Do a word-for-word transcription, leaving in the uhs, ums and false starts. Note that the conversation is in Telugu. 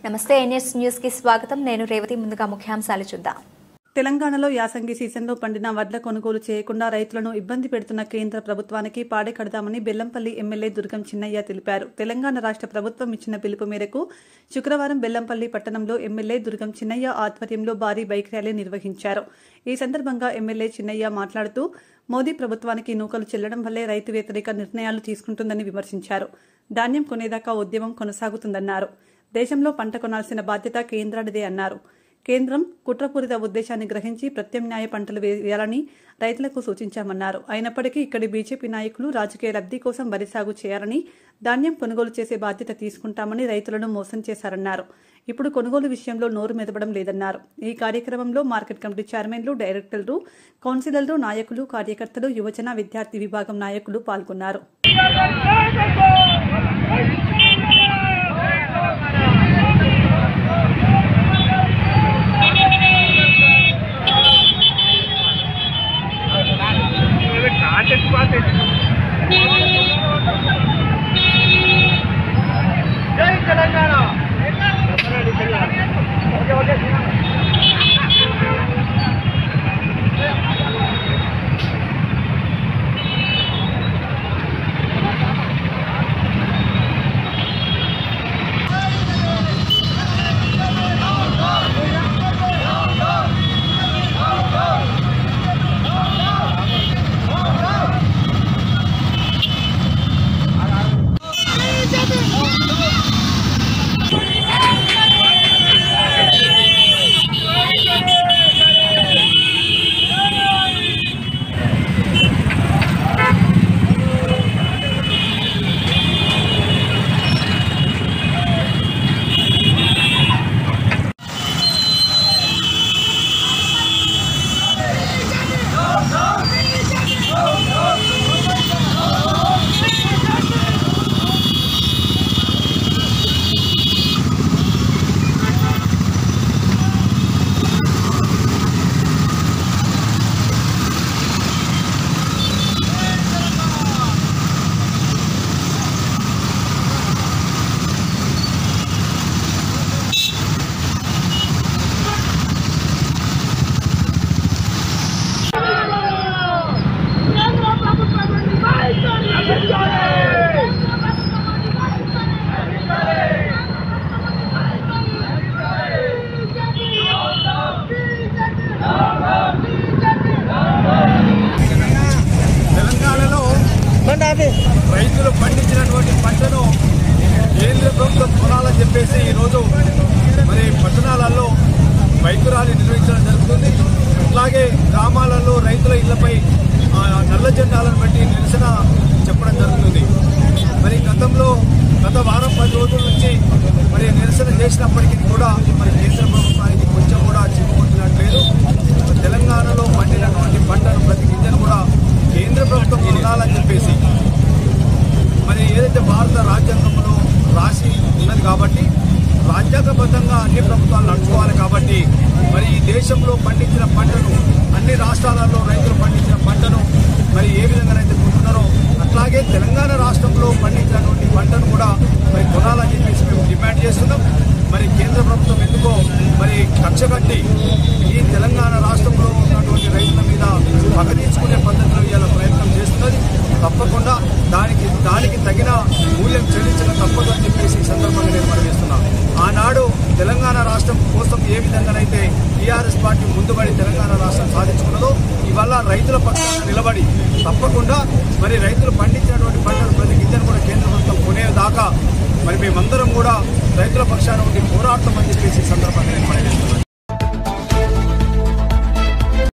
నమస్తే ఎన్ఎస్ న్యూస్ కి స్వాగతం. నేను రేవతి. ముందుగా ముఖ్యాంశాలు చూద్దాం. తెలంగాణలో యాసంగి సీజన్లో పండిన వడ్ల కొనుగోలు చేయకుండా రైతులను ఇబ్బంది పెడుతున్న కేంద్ర ప్రభుత్వానికి పాడే కడదామని బెల్లంపల్లి ఎమ్మెల్యే దుర్గం చిన్నయ్య తెలిపారు. తెలంగాణ రాష్ట్ర ప్రభుత్వం ఇచ్చిన పిలుపు మేరకు శుక్రవారం బెల్లంపల్లి పట్టణంలో ఎమ్మెల్యే దుర్గం చిన్నయ్య ఆధ్వర్యంలో భారీ బైక్ ర్యాలీ నిర్వహించారు. ఈ సందర్భంగా ఎమ్మెల్యే చిన్నయ్య మాట్లాడుతూ మోదీ ప్రభుత్వానికి నూకలు చెల్లడం వల్లే రైతు వ్యతిరేక నిర్ణయాలు తీసుకుంటుందని విమర్శించారు. ధాన్యం కొనేదాకా ఉద్యమం కొనసాగుతుందన్నారు. దేశంలో పంట కొనాల్సిన బాధ్యత కేంద్రానిదే అన్నారు. కేంద్రం కుట్రపూరిత ఉద్దేశాన్ని గ్రహించి ప్రత్యామ్నాయ పంటలు వేయాలని రైతులకు సూచించామన్నారు. అయినప్పటికీ ఇక్కడి బీజేపీ నాయకులు రాజకీయ లబ్ధి కోసం వరి సాగు చేయాలని, ధాన్యం కొనుగోలు చేసే బాధ్యత తీసుకుంటామని రైతులను మోసం చేశారన్నారు. ఇప్పుడు కొనుగోలు విషయంలో నోరు మెదపడం లేదన్నారు. ఈ కార్యక్రమంలో మార్కెట్ కమిటీ చైర్మన్లు, డైరెక్టర్లు, కౌన్సిలర్లు, నాయకులు, కార్యకర్తలు, యువజన విద్యార్థి విభాగం నాయకులు పాల్గొన్నారు. జై తెలంగాణ. రైతులు పండించినటువంటి పంటను కేంద్ర ప్రభుత్వం కొనాలని చెప్పేసి ఈరోజు మరి పట్టణాలలో బైక్ ర్యాలీ నిర్వహించడం జరుగుతుంది. అట్లాగే గ్రామాలలో రైతుల ఇళ్లపై నల్ల జెండాలను బట్టి నిరసన చెప్పడం జరుగుతుంది. మరి గతంలో గత వారం పది రోజుల నుంచి మరి నిరసన చేసినప్పటికీ కూడా మరి కేంద్ర ప్రభుత్వానికి కొంచెం కూడా చిక్కుకుంటున్నట్లేదు. తెలంగాణలో పండినటువంటి పంటను ప్రతి గింజను కూడా కేంద్ర ప్రభుత్వం కొనాలని చెప్పేసి మరి ఏదైతే భారత రాజ్యాంగంలో రాసి ఉన్నది కాబట్టి రాజ్యాంగబద్ధంగా అన్ని ప్రభుత్వాలు నడుచుకోవాలి కాబట్టి మరి ఈ దేశంలో పండించిన పంటను అన్ని రాష్ట్రాలలో రైతులు పండించిన పంటను మరి ఏ విధంగానైతే కొంటున్నారో అట్లాగే తెలంగాణ రాష్ట్రంలో పండించినటువంటి పంటను కూడా మరి కొనాలని చెప్పేసి మేము డిమాండ్ చేస్తున్నాం. మరి కేంద్ర ప్రభుత్వం ఎందుకో మరి కక్ష కట్టి ఈ తెలంగాణ రాష్ట్రంలో ఉన్నటువంటి రైతుల మీద పగ తీర్చుకునే పద్ధతిలో ఇవాళ ప్రయత్నం చేస్తున్నది. తప్పకుండా దానికి దానికి తగిన మూల్యం చెల్లించడం తప్పదు అని చెప్పేసి ఈ సందర్భంగా నేను మనవిస్తున్నాను. ఆనాడు తెలంగాణ రాష్ట్రం కోసం ఏ విధంగానైతే టీఆర్ఎస్ పార్టీ ముందుబడి తెలంగాణ రాష్ట్రం సాధించుకున్నదో ఇవాళ రైతుల పక్షాన నిలబడి తప్పకుండా మరి రైతులు పండించినటువంటి పంటలు ప్రతి గింజను కూడా కేంద్ర ప్రభుత్వం కొనేదాకా మరి మేమందరం కూడా రైతుల పక్షాన ఉండి పోరాడతామని చెప్పేసి ఈ సందర్భంగా నేను మనవిస్తున్నాను.